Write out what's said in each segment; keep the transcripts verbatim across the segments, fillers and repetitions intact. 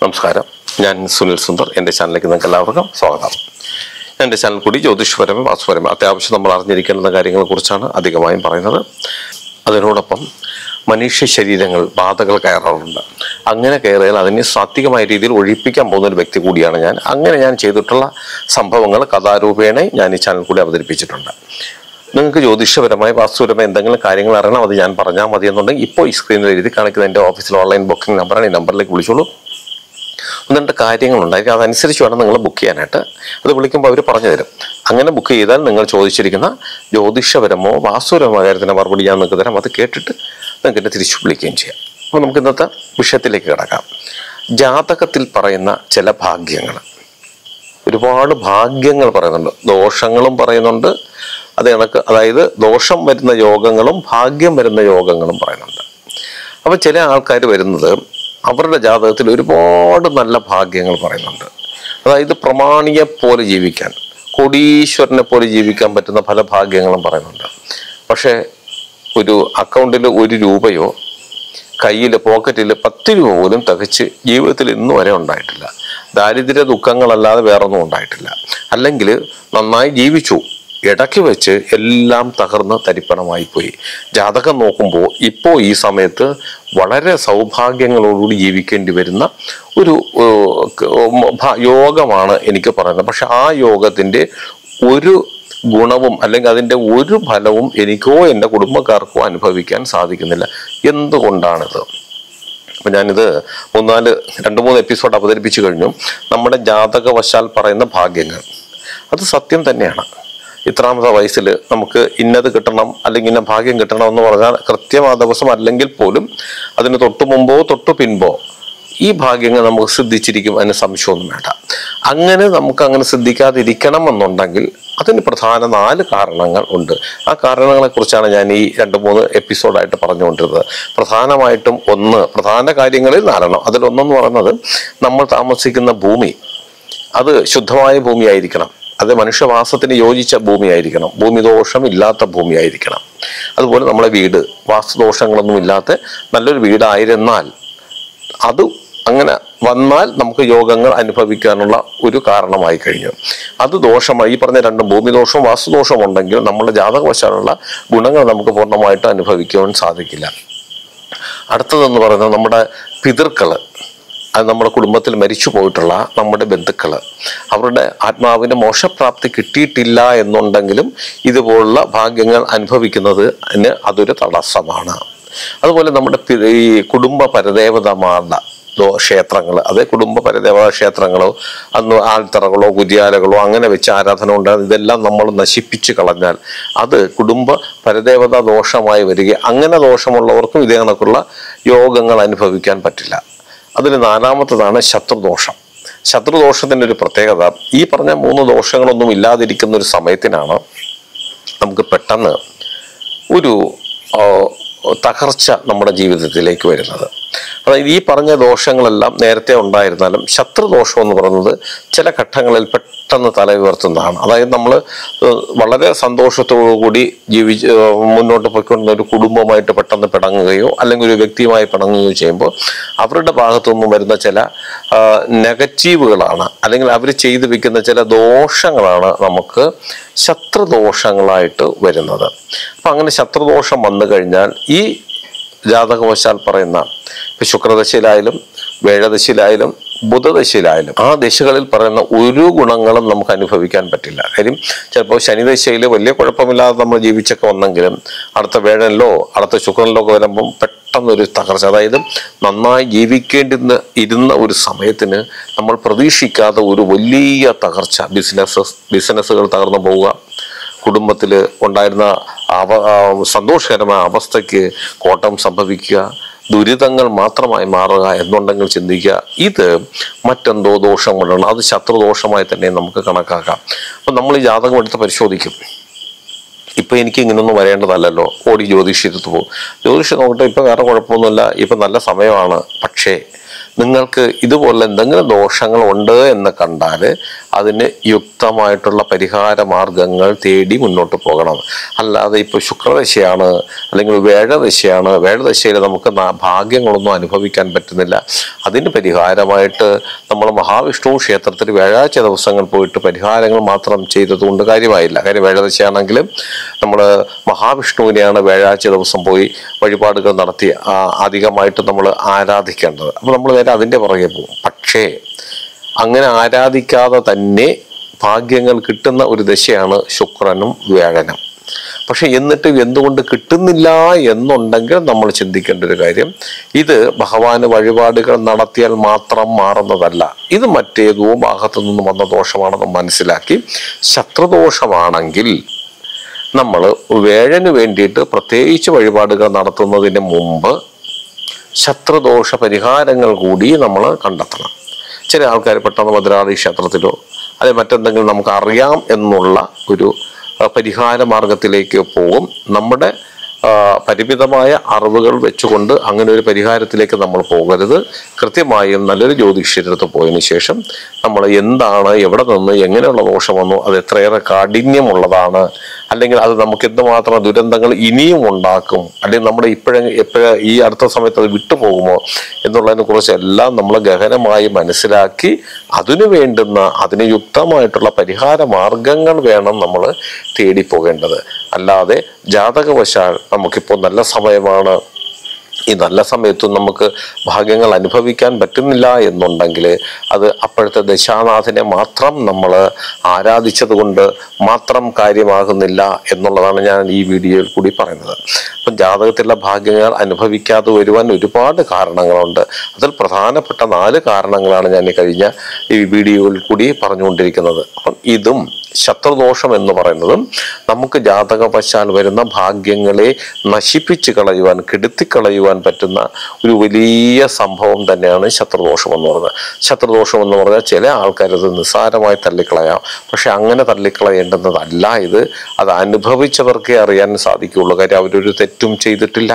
നമസ്കാരം, ഞാൻ സുനിൽ സുന്ദർ. എൻ്റെ ചാനലിലേക്ക് നിങ്ങൾക്ക് എല്ലാവർക്കും സ്വാഗതം. എൻ്റെ ചാനൽ കൂടി ജ്യോതിഷപരമേ വാസ്തുപരമേ അത്യാവശ്യം നമ്മൾ അറിഞ്ഞിരിക്കേണ്ട കാര്യങ്ങളെക്കുറിച്ചാണ് അധികമായും പറയുന്നത്. അതിനോടൊപ്പം മനുഷ്യ ശരീരങ്ങൾ ബാധകൾ കയറാറുണ്ട്. അങ്ങനെ കയറിയാൽ അതിനെ സാത്വികമായ രീതിയിൽ ഒഴിപ്പിക്കാൻ പോകുന്ന ഒരു വ്യക്തി കൂടിയാണ് ഞാൻ. അങ്ങനെ ഞാൻ ചെയ്തിട്ടുള്ള സംഭവങ്ങൾ കഥാരൂപേണ ഞാൻ ഈ ചാനൽ കൂടി അവതരിപ്പിച്ചിട്ടുണ്ട്. നിങ്ങൾക്ക് ജ്യോതിഷപരമായി വാസ്തുപരമായി എന്തെങ്കിലും കാര്യങ്ങൾ അറിയണം, അത് ഞാൻ പറഞ്ഞാൽ മതി എന്നുണ്ടെങ്കിൽ ഇപ്പോൾ ഈ സ്ക്രീനിൽ എഴുതി കാണിക്കുന്ന എൻ്റെ ഓഫീസിൽ ഓൺലൈൻ ബുക്കിംഗ് നമ്പറാണ്. ഈ നമ്പറിലേക്ക് വിളിച്ചോളൂ. ഒന്ന് രണ്ട് കാര്യങ്ങളുണ്ടായിരിക്കും, അതനുസരിച്ച് വേണം നിങ്ങൾ ബുക്ക് ചെയ്യാനായിട്ട്. അത് വിളിക്കുമ്പോൾ അവർ പറഞ്ഞു തരും. അങ്ങനെ ബുക്ക് ചെയ്താൽ നിങ്ങൾ ചോദിച്ചിരിക്കുന്ന ജ്യോതിഷപരമോ വാസ്തുപരമോ കാര്യത്തിൻ്റെ മറുപടി ഞാൻ നിങ്ങൾക്ക് തരാം. അത് കേട്ടിട്ട് നിങ്ങൾക്ക് എന്നെ തിരിച്ചു വിളിക്കുകയും ചെയ്യാം. അപ്പോൾ നമുക്ക് ഇന്നത്തെ വിഷയത്തിലേക്ക് കിടക്കാം. ജാതകത്തിൽ പറയുന്ന ചില ഭാഗ്യങ്ങൾ, ഒരുപാട് ഭാഗ്യങ്ങൾ പറയുന്നുണ്ട്, ദോഷങ്ങളും പറയുന്നുണ്ട്. അത് കണക്ക് അതായത് ദോഷം വരുന്ന യോഗങ്ങളും ഭാഗ്യം വരുന്ന യോഗങ്ങളും പറയുന്നുണ്ട്. അപ്പോൾ ചില ആൾക്കാർ വരുന്നത് അവരുടെ ജാതകത്തിൽ ഒരുപാട് നല്ല ഭാഗ്യങ്ങൾ പറയുന്നുണ്ട്. അതായത് പ്രമാണിയെ പോലെ ജീവിക്കാൻ, കോടീശ്വരനെ പോലെ ജീവിക്കാൻ പറ്റുന്ന പല ഭാഗ്യങ്ങളും പറയുന്നുണ്ട്. പക്ഷേ ഒരു അക്കൗണ്ടിൽ ഒരു രൂപയോ കയ്യിൽ പോക്കറ്റിൽ പത്ത് രൂപ പോലും തികച്ച് ജീവിതത്തിൽ ഇന്നു വരെ ഉണ്ടായിട്ടില്ല. ദാരിദ്ര്യ ദുഃഖങ്ങളല്ലാതെ വേറൊന്നും ഉണ്ടായിട്ടില്ല. അല്ലെങ്കിൽ നന്നായി ജീവിച്ചു, ഇടയ്ക്ക് വെച്ച് എല്ലാം തകർന്ന് തരിപ്പണമായി പോയി. ജാതകം നോക്കുമ്പോൾ ഇപ്പോൾ ഈ സമയത്ത് വളരെ സൗഭാഗ്യങ്ങളോടുകൂടി ജീവിക്കേണ്ടി വരുന്ന ഒരു യോഗമാണ് എനിക്ക് പറയുന്നത്. പക്ഷെ ആ യോഗത്തിൻ്റെ ഒരു ഗുണവും അല്ലെങ്കിൽ അതിൻ്റെ ഒരു ഫലവും എനിക്കോ എൻ്റെ കുടുംബക്കാർക്കോ അനുഭവിക്കാൻ സാധിക്കുന്നില്ല. എന്തുകൊണ്ടാണിത്? അപ്പം ഞാനിത് മൂന്നാല് രണ്ട് മൂന്ന് എപ്പിസോഡ് അവതരിപ്പിച്ചു കഴിഞ്ഞു. നമ്മുടെ ജാതകവശാൽ പറയുന്ന ഭാഗ്യങ്ങൾ അത് സത്യം തന്നെയാണ്. ഇത്രാമത്തെ വയസ്സിൽ നമുക്ക് ഇന്നത് കിട്ടണം അല്ലെങ്കിൽ ഇന്ന ഭാഗ്യം കിട്ടണം എന്ന് പറഞ്ഞാൽ കൃത്യം ആ ദിവസം അല്ലെങ്കിൽ പോലും അതിന് തൊട്ടു മുമ്പോ തൊട്ടു പിൻപോ ഈ ഭാഗ്യങ്ങൾ നമുക്ക് സിദ്ധിച്ചിരിക്കും, അതിന് സംശയമൊന്നും വേണ്ട. അങ്ങനെ നമുക്ക് അങ്ങനെ സിദ്ധിക്കാതിരിക്കണം എന്നുണ്ടെങ്കിൽ അതിന് പ്രധാന നാല് കാരണങ്ങൾ ഉണ്ട്. ആ കാരണങ്ങളെക്കുറിച്ചാണ് ഞാൻ ഈ രണ്ട് മൂന്ന് എപ്പിസോഡായിട്ട് പറഞ്ഞുകൊണ്ടിരുന്നത്. പ്രധാനമായിട്ടും ഒന്ന് പ്രധാന കാര്യങ്ങളിൽ നാലെണ്ണം. അതിലൊന്നെന്ന് പറയുന്നത് നമ്മൾ താമസിക്കുന്ന ഭൂമി അത് ശുദ്ധമായ ഭൂമിയായിരിക്കണം. അത് മനുഷ്യവാസത്തിന് യോജിച്ച ഭൂമിയായിരിക്കണം. ഭൂമിദോഷം ഇല്ലാത്ത ഭൂമിയായിരിക്കണം. അതുപോലെ നമ്മളെ വീട് വാസ്തുദോഷങ്ങളൊന്നും ഇല്ലാത്ത നല്ലൊരു വീടായിരുന്നാൽ അത് അങ്ങനെ വന്നാൽ നമുക്ക് യോഗങ്ങൾ അനുഭവിക്കാനുള്ള ഒരു കാരണമായി കഴിഞ്ഞു. അത് ദോഷമായി ഈ പറഞ്ഞ രണ്ടും ഭൂമിദോഷവും വാസ്തുദോഷവും ഉണ്ടെങ്കിൽ നമ്മുടെ ജാതകവശാലുള്ള ഗുണങ്ങൾ നമുക്ക് പൂർണ്ണമായിട്ട് അനുഭവിക്കുവാൻ സാധിക്കില്ല. അടുത്തതെന്ന് പറയുന്നത് നമ്മുടെ പിതൃക്കള്, അത് നമ്മുടെ കുടുംബത്തിൽ മരിച്ചു പോയിട്ടുള്ള നമ്മുടെ ബന്ധുക്കൾ, അവരുടെ ആത്മാവിന് മോക്ഷപ്രാപ്തി കിട്ടിയിട്ടില്ല എന്നുണ്ടെങ്കിലും ഇതുപോലുള്ള ഭാഗ്യങ്ങൾ അനുഭവിക്കുന്നതിന് അതൊരു തടസ്സമാണ്. അതുപോലെ നമ്മുടെ ഈ കുടുംബ പരദേവതമാരുടെ ക്ഷേത്രങ്ങൾ, അതേ കുടുംബ പരദേവതാ ക്ഷേത്രങ്ങളോ അന്ന് ആൽത്തറകളോ കുര്യാലകളോ അങ്ങനെ വെച്ച് ആരാധന ഉണ്ടാകും, ഇതെല്ലാം നമ്മൾ നശിപ്പിച്ച് കളഞ്ഞാൽ അത് കുടുംബ പരദേവതാ ദോഷമായി വരിക. അങ്ങനെ ദോഷമുള്ളവർക്കും ഇതേ കണക്കുള്ള യോഗങ്ങൾ അനുഭവിക്കാൻ പറ്റില്ല. അതിൽ നാലാമത്തതാണ് ശത്രുദോഷം. ശത്രുദോഷത്തിൻ്റെ ഒരു പ്രത്യേകത, ഈ പറഞ്ഞ മൂന്ന് ദോഷങ്ങളൊന്നും ഇല്ലാതിരിക്കുന്ന ഒരു സമയത്തിനാണ് നമുക്ക് പെട്ടെന്ന് ഒരു തകർച്ച നമ്മുടെ ജീവിതത്തിലേക്ക് വരുന്നത്. അതായത് ഈ പറഞ്ഞ ദോഷങ്ങളെല്ലാം നേരത്തെ ഉണ്ടായിരുന്നാലും ശത്രുദോഷം എന്ന് പറയുന്നത് ചില ഘട്ടങ്ങളിൽ പെട്ടെന്ന് തല ഉയർത്തുന്നതാണ്. അതായത് നമ്മൾ വളരെ സന്തോഷത്തോടു കൂടി ജീവിച്ച് മുന്നോട്ട് പോയിക്കൊണ്ടിരുന്ന ഒരു കുടുംബമായിട്ട് പെട്ടെന്ന് പിണങ്ങുകയോ അല്ലെങ്കിൽ ഒരു വ്യക്തിയുമായി പിണങ്ങുകയോ ചെയ്യുമ്പോൾ അവരുടെ ഭാഗത്തുനിന്നും വരുന്ന ചില നെഗറ്റീവുകളാണ് അല്ലെങ്കിൽ അവർ ചെയ്തു വെക്കുന്ന ചില ദോഷങ്ങളാണ് നമുക്ക് ശത്രുദോഷങ്ങളായിട്ട് വരുന്നത്. അപ്പം അങ്ങനെ ശത്രുദോഷം വന്നു കഴിഞ്ഞാൽ ഈ ജാതകവശാൽ പറയുന്ന ഇപ്പം ശുക്രദശയിലായാലും വേഴദശയിലായാലും ബുധദശയിലായാലും ആ ദശകളിൽ പറയുന്ന ഒരു ഗുണങ്ങളും നമുക്ക് അനുഭവിക്കാൻ പറ്റില്ല. കാര്യം ചിലപ്പോൾ ശനിദശയിൽ വലിയ കുഴപ്പമില്ലാതെ നമ്മൾ ജീവിച്ചൊക്കെ വന്നെങ്കിലും അടുത്ത വേഴനിലോ അടുത്ത ശുക്രനിലോ ഒക്കെ വരുമ്പം പെട്ടെന്നൊരു തകർച്ച, അതായത് നന്നായി ജീവിക്കേണ്ടുന്ന ഇരുന്ന ഒരു സമയത്തിന് നമ്മൾ പ്രതീക്ഷിക്കാതെ ഒരു വലിയ തകർച്ച, ബിസിനസ് ബിസിനസ്സുകൾ തകർന്നു പോവുക, കുടുംബത്തിൽ ഉണ്ടായിരുന്ന അവ സന്തോഷകരമായ അവസ്ഥയ്ക്ക് കോട്ടം സംഭവിക്കുക, ദുരിതങ്ങൾ മാത്രമായി മാറുക എന്നുണ്ടെങ്കിൽ ചിന്തിക്കുക ഇത് മറ്റെന്തോ ദോഷം കൊണ്ടാണ്. അത് ശത്രുദോഷമായി തന്നെ നമുക്ക് കണക്കാക്കാം. അപ്പം നമ്മൾ ഈ ജാതകം എടുത്ത് പരിശോധിക്കും. ഇപ്പം എനിക്ക് ഇങ്ങനൊന്നും വരേണ്ടതല്ലല്ലോ, ഓടി ജ്യോതിഷത്ത് പോകും. ജ്യോതിഷം നോക്കട്ടെ, ഇപ്പം വേറെ കുഴപ്പമൊന്നുമില്ല, ഇപ്പം നല്ല സമയമാണ്. പക്ഷേ നിങ്ങൾക്ക് ഇതുപോലെ എന്തെങ്കിലും ദോഷങ്ങൾ ഉണ്ട് എന്ന് കണ്ടാൽ അതിന് യുക്തമായിട്ടുള്ള പരിഹാര മാർഗങ്ങൾ തേടി മുന്നോട്ട് പോകണം. അല്ലാതെ ഇപ്പോൾ ശുക്രദശയാണ് അല്ലെങ്കിൽ വേഴദശയാണ്, വേഴദശയിൽ നമുക്ക് ഭാഗ്യങ്ങളൊന്നും അനുഭവിക്കാൻ പറ്റുന്നില്ല, അതിന് പരിഹാരമായിട്ട് നമ്മൾ മഹാവിഷ്ണു ക്ഷേത്രത്തിൽ വ്യാഴാഴ്ച ദിവസങ്ങൾ പോയിട്ട് പരിഹാരങ്ങൾ മാത്രം ചെയ്തതുകൊണ്ട് കാര്യമായില്ല. കാര്യം വേഴദശയാണെങ്കിൽ നമ്മൾ മഹാവിഷ്ണുവിനെയാണ് വ്യാഴാഴ്ച ദിവസം പോയി വഴിപാടുകൾ നടത്തി അധികമായിട്ട് നമ്മൾ ആരാധിക്കേണ്ടത്. അപ്പോൾ നമ്മൾ നേരെ അതിൻ്റെ പുറകെ പോകും. പക്ഷേ അങ്ങനെ ആരാധിക്കാതെ തന്നെ ഭാഗ്യങ്ങൾ കിട്ടുന്ന ഒരു ദശയാണ് ശുക്രനും വ്യാഴനും. പക്ഷെ എന്നിട്ട് എന്തുകൊണ്ട് കിട്ടുന്നില്ല എന്നുണ്ടെങ്കിൽ നമ്മൾ ചിന്തിക്കേണ്ട ഒരു കാര്യം, ഇത് ഭഗവാന് വഴിപാടുകൾ നടത്തിയാൽ മാത്രം മാറുന്നതല്ല, ഇത് മറ്റേതോ ഭാഗത്തു നിന്നും വന്ന ദോഷമാണെന്ന് മനസ്സിലാക്കി, ശത്രുദോഷമാണെങ്കിൽ നമ്മൾ വേഴന് വേണ്ടിയിട്ട് പ്രത്യേകിച്ച് വഴിപാടുകൾ നടത്തുന്നതിന് മുമ്പ് ശത്രുദോഷ പരിഹാരങ്ങൾ കൂടി നമ്മൾ കണ്ടെത്തണം. ചില ആൾക്കാർ പെട്ടെന്ന് ഭദ്രാദ്രി ക്ഷേത്രത്തിലോ അല്ലെങ്കിൽ മറ്റെന്തെങ്കിലും നമുക്ക് അറിയാം എന്നുള്ള ഒരു പരിഹാര മാർഗത്തിലേക്ക് പോകും. നമ്മുടെ പരിമിതമായ അറിവുകൾ വെച്ചുകൊണ്ട് അങ്ങനെ ഒരു പരിഹാരത്തിലേക്ക് നമ്മൾ പോകരുത്. കൃത്യമായും നല്ലൊരു ജ്യോതിഷ്യരടുത്ത് പോയതിനു ശേഷം നമ്മൾ എന്താണ്, എവിടെ നിന്ന്, എങ്ങനെയുള്ള ദോഷം വന്നു, അത് എത്രയേറെ കാഠിന്യമുള്ളതാണ്, അല്ലെങ്കിൽ അത് നമുക്ക് എന്തുമാത്രം ദുരന്തങ്ങൾ ഇനിയും ഉണ്ടാക്കും, അല്ലെങ്കിൽ നമ്മുടെ ഇപ്പോഴെ എപ്പോഴ ഈ അടുത്ത സമയത്ത് അത് വിട്ടുപോകുമോ എന്നുള്ളതിനെ കുറിച്ചെല്ലാം നമ്മൾ ഗഹനമായി മനസ്സിലാക്കി അതിനു വേണ്ടുന്ന അതിന് യുക്തമായിട്ടുള്ള പരിഹാര മാർഗങ്ങൾ വേണം നമ്മൾ തേടിപ്പോകേണ്ടത്. അല്ലാതെ ജാതകവശാൽ നമുക്കിപ്പോൾ നല്ല സമയമാണ്, ഈ നല്ല സമയത്തും നമുക്ക് ഭാഗ്യങ്ങൾ അനുഭവിക്കാൻ പറ്റുന്നില്ല എന്നുണ്ടെങ്കിൽ അത് അപ്പോഴത്തെ ദശാനാഥനെ മാത്രം നമ്മൾ ആരാധിച്ചത് കൊണ്ട് മാത്രം കാര്യമാകുന്നില്ല എന്നുള്ളതാണ് ഞാൻ ഈ വീഡിയോയിൽ കൂടി പറയുന്നത്. അപ്പം ജാതകത്തിലുള്ള ഭാഗ്യങ്ങൾ അനുഭവിക്കാതെ വരുവാൻ ഒരുപാട് കാരണങ്ങളുണ്ട്. അതിൽ പ്രധാനപ്പെട്ട നാല് കാരണങ്ങളാണ് ഞാൻ ഈ കഴിഞ്ഞ ഈ വീഡിയോയിൽ കൂടി പറഞ്ഞുകൊണ്ടിരിക്കുന്നത്. അപ്പം ഇതും ശത്രുദോഷം എന്ന് പറയുന്നതും നമുക്ക് ജാതകവശാൽ വരുന്ന ഭാഗ്യങ്ങളെ നശിപ്പിച്ച് കളയുവാൻ, കെടുത്തിക്കളയുവാൻ പറ്റുന്ന ഒരു വലിയ സംഭവം തന്നെയാണ് ശത്രുദോഷം എന്ന് പറയുന്നത്. ശത്രുദോഷം എന്ന് പറഞ്ഞാൽ ചില ആൾക്കാരത് നിസ്സാരമായി തള്ളിക്കളയാം, പക്ഷെ അങ്ങനെ തള്ളിക്കളയേണ്ടുന്നതല്ല ഇത്. അത് അനുഭവിച്ചവർക്കേ അറിയാൻ സാധിക്കുകയുള്ളൂ. കാര്യം അവരൊരു തെറ്റും ചെയ്തിട്ടില്ല,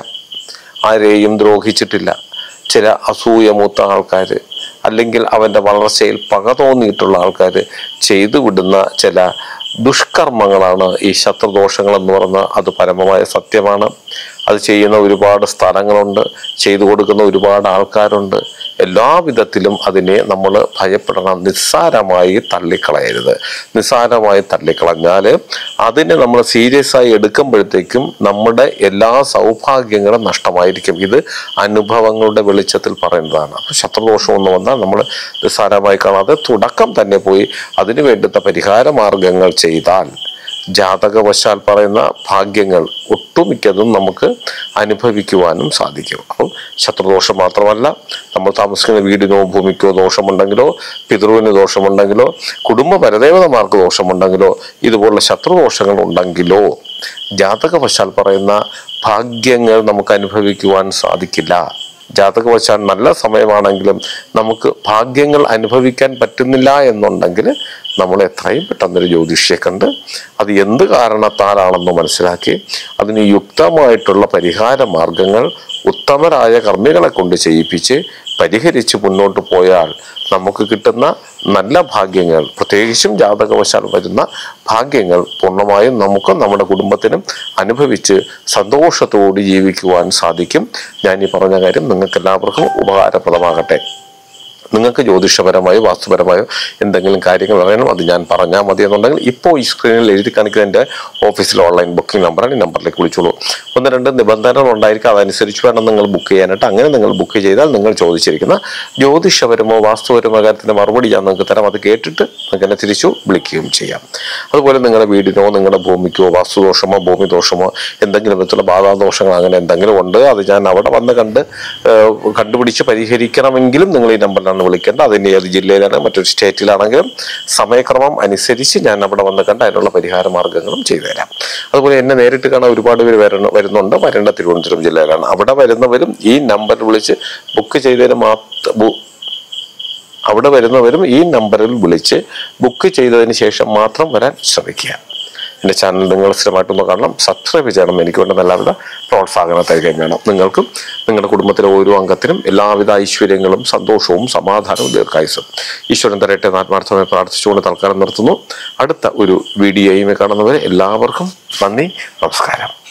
ആരെയും ദ്രോഹിച്ചിട്ടില്ല. ചില അസൂയമൂത്ത ആൾക്കാർ അല്ലെങ്കിൽ അവൻ്റെ വളർച്ചയിൽ പക തോന്നിയിട്ടുള്ള ആൾക്കാർ ചെയ്തു വിടുന്ന ചില ദുഷ്കർമ്മങ്ങളാണ് ഈ ശത്രുദോഷങ്ങൾ എന്ന് പറഞ്ഞാൽ അത് പരമമായ സത്യമാണ്. അത് ചെയ്യുന്ന ഒരുപാട് സ്ഥലങ്ങളുണ്ട്, ചെയ്തു കൊടുക്കുന്ന ഒരുപാട് ആൾക്കാരുണ്ട്. എല്ലാ വിധത്തിലും അതിനെ നമ്മൾ ഭയപ്പെടണം. നിസ്സാരമായി തള്ളിക്കളയരുത്. നിസ്സാരമായി തള്ളിക്കളഞ്ഞാൽ അതിനെ നമ്മൾ സീരിയസ് ആയി എടുക്കുമ്പോഴത്തേക്കും നമ്മുടെ എല്ലാ സൗഭാഗ്യങ്ങളും നഷ്ടമായിരിക്കും. ഇത് അനുഭവങ്ങളുടെ വെളിച്ചത്തിൽ പറയുന്നതാണ്. അപ്പോൾ ശത്രുദോഷം എന്ന് വന്നാൽ നമ്മൾ നിസ്സാരമായി കാണാതെ തുടക്കം തന്നെ പോയി അതിന് വേണ്ടുന്ന പരിഹാര മാർഗങ്ങൾ ചെയ്താൽ ജാതകവശാൽ പറയുന്ന ഭാഗ്യങ്ങൾ ഒട്ടുമിക്കതും നമുക്ക് അനുഭവിക്കുവാനും സാധിക്കും. അപ്പം ശത്രുദോഷം മാത്രമല്ല, നമ്മൾ താമസിക്കുന്ന വീടിനോ ഭൂമിക്കോ ദോഷമുണ്ടെങ്കിലോ, പിതൃവിന് ദോഷമുണ്ടെങ്കിലോ, കുടുംബ പരദേവതമാർക്ക് ദോഷമുണ്ടെങ്കിലോ, ഇതുപോലുള്ള ശത്രുദോഷങ്ങൾ ഉണ്ടെങ്കിലോ ജാതകവശാൽ പറയുന്ന ഭാഗ്യങ്ങൾ നമുക്ക് അനുഭവിക്കുവാൻ സാധിക്കില്ല. ജാതകവശാൽ നല്ല സമയമാണെങ്കിലും നമുക്ക് ഭാഗ്യങ്ങൾ അനുഭവിക്കാൻ പറ്റുന്നില്ല എന്നുണ്ടെങ്കിൽ നമ്മൾ എത്രയും പെട്ടെന്നൊരു ജ്യോതിഷിയെ കണ്ട് അത് എന്ത് കാരണത്താലാണെന്ന് മനസ്സിലാക്കി അതിന് യുക്തമായിട്ടുള്ള പരിഹാര മാർഗങ്ങൾ ഉത്തമരായ കർമ്മികളെ കൊണ്ട് ചെയ്യിപ്പിച്ച് പരിഹരിച്ച് മുന്നോട്ട് പോയാൽ നമുക്ക് കിട്ടുന്ന നല്ല ഭാഗ്യങ്ങൾ, പ്രത്യേകിച്ചും ജാതകവശാൽ വരുന്ന ഭാഗ്യങ്ങൾ പൂർണ്ണമായും നമുക്കും നമ്മുടെ കുടുംബത്തിനും അനുഭവിച്ച് സന്തോഷത്തോടെ ജീവിക്കുവാൻ സാധിക്കും. ഞാൻ ഈ പറഞ്ഞ കാര്യം നിങ്ങൾക്ക് എല്ലാവർക്കും ഉപകാരപ്രദമാകട്ടെ. നിങ്ങൾക്ക് ജ്യോതിഷപരമായോ വാസ്തുപരമായോ എന്തെങ്കിലും കാര്യങ്ങൾ അറിയണം, അത് ഞാൻ പറഞ്ഞാൽ മതി എന്നുണ്ടെങ്കിൽ ഇപ്പോൾ ഈ സ്ക്രീനിൽ എഴുതി കാണിക്കുന്ന എൻ്റെ ഓഫീസിലെ ഓൺലൈൻ ബുക്കിംഗ് നമ്പറാണ്. ഈ നമ്പറിലേക്ക് വിളിച്ചോളൂ. ഒന്ന് രണ്ട് നിബന്ധനകൾ ഉണ്ടായിരിക്കും, അതനുസരിച്ച് വേണം നിങ്ങൾ ബുക്ക് ചെയ്യാനായിട്ട്. അങ്ങനെ നിങ്ങൾ ബുക്ക് ചെയ്താൽ നിങ്ങൾ ചോദിച്ചിരിക്കുന്ന ജ്യോതിഷപരമോ വാസ്തുപരമോ കാര്യത്തിൻ്റെ മറുപടി ഞാൻ നിങ്ങൾക്ക് തരാം. അത് കേട്ടിട്ട് നിങ്ങൾക്ക് എന്നെ തിരിച്ചു വിളിക്കുകയും ചെയ്യാം. അതുപോലെ നിങ്ങളുടെ വീടിനോ നിങ്ങളുടെ ഭൂമിക്കോ വാസ്തുദോഷമോ ഭൂമിദോഷമോ എന്തെങ്കിലും വിധത്തിലുള്ള ബാധാദോഷങ്ങൾ അങ്ങനെ എന്തെങ്കിലും ഉണ്ട്, അത് ഞാൻ അവിടെ വന്ന് കണ്ട് കണ്ടുപിടിച്ച് പരിഹരിക്കണമെങ്കിലും നിങ്ങൾ ഈ നമ്പറിലാണ് വിളിക്കേണ്ട. അതിൻ്റെ ഏത് ജില്ലയിലാണ്, മറ്റൊരു സ്റ്റേറ്റിലാണെങ്കിലും സമയക്രമം അനുസരിച്ച് ഞാൻ അവിടെ വന്ന് കണ്ട് അതിനുള്ള പരിഹാര മാർഗങ്ങളും ചെയ്തു തരാം. അതുപോലെ എന്നെ നേരിട്ട് കാണാൻ ഒരുപാട് പേര് വരണം വരുന്നുണ്ട്. വരേണ്ട തിരുവനന്തപുരം ജില്ലയിലാണ്. അവിടെ വരുന്നവരും ഈ നമ്പറിൽ വിളിച്ച് ബുക്ക് ചെയ്തതിന് മാത്രം അവിടെ വരുന്നവരും ഈ നമ്പറിൽ വിളിച്ച് ബുക്ക് ചെയ്തതിന് ശേഷം മാത്രം വരാൻ ശ്രമിക്കുക. എൻ്റെ ചാനൽ നിങ്ങൾ സ്ഥിരമായിട്ടൊന്ന് കാണണം, സബ്സ്ക്രൈബ് ചെയ്യണം. എനിക്ക് വേണ്ട എല്ലാവിധ പ്രോത്സാഹനം തരികയും വേണം. നിങ്ങൾക്കും നിങ്ങളുടെ കുടുംബത്തിലെ ഓരോ അംഗത്തിനും എല്ലാവിധ ഐശ്വര്യങ്ങളും സന്തോഷവും സമാധാനവും ദീർഘായുസ്സും ഈശ്വരൻ തരട്ടെ എന്ന് ആത്മാർത്ഥമായി പ്രാർത്ഥിച്ചുകൊണ്ട് തൽക്കാലം നിർത്തുന്നു. അടുത്ത ഒരു വീഡിയോയുമായി കാണുന്നവരെ എല്ലാവർക്കും നന്ദി, നമസ്കാരം.